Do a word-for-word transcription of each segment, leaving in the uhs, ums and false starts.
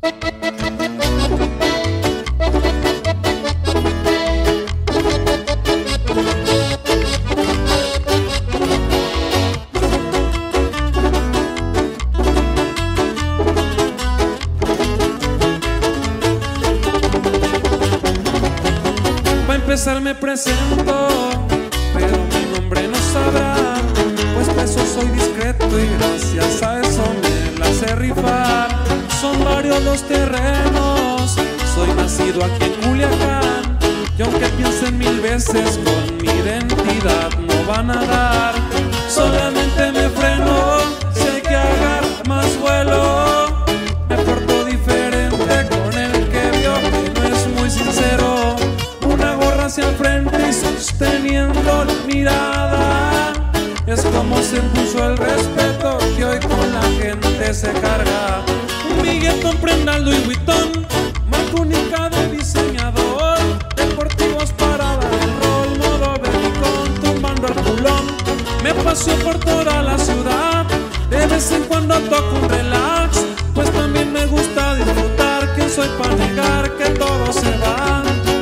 empezar me presento, pero mi nombre no sabrán, pues peso soy discreto y gracias a eso me la sé rifar. Son varios los terrenos, soy nacido aquí en Culiacán, y aunque piensen mil veces con mi identidad no van a dar. Solamente me freno si hay que agarrar más vuelo, me porto diferente con el que vio que no es muy sincero. Una gorra hacia el frente y sosteniendo la mirada, es como se puso el respeto que hoy con la gente se carga. Un biguetón, prenda Louis Vuitton, marca única de diseñador, deportivos para dar el rol, modo belicón, tumbando el culón. Me paseo por toda la ciudad, de vez en cuando toco un relax, pues también me gusta disfrutar. ¿Quién soy para negar que todo se va?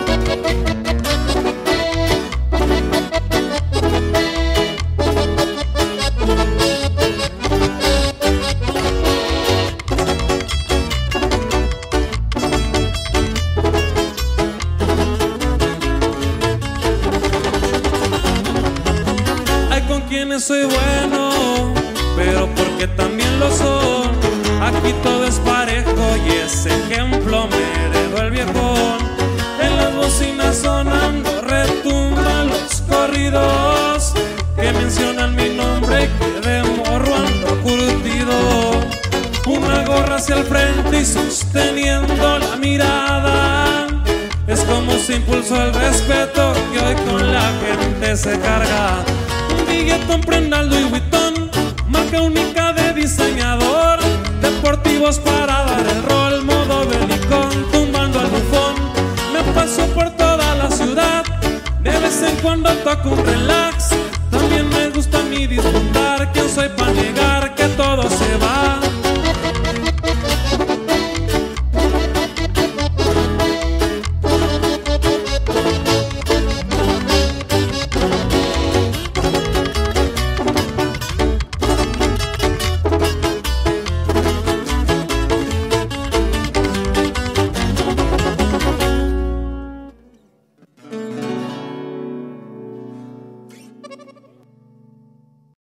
Quienes soy bueno, pero porque también lo son. Aquí todo es parejo y ese ejemplo me heredó el viejón. En las bocinas sonando retumban los corridos que mencionan mi nombre y que de morro ando curtido. Una gorra hacia el frente y sosteniendo la mirada, es como se impulsó el respeto que hoy con la gente se carga. Biguetón, prenda Louis Vuitton, marca única de diseñador, deportivos para dar el rol, modo belicón, tumbando al bufón. Me paso por toda la ciudad, de vez en cuando toco un relax, también me gusta mi disfrute.